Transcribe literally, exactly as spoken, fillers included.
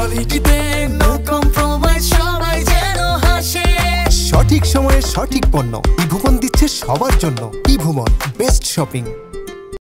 কোয়ালিটিতে no compromise, সবাই যেন হাসে। সঠিক সময়ে সঠিক পণ্য ই ভুবন দিচ্ছে সবার জন্য। E Bhuvan, best shopping.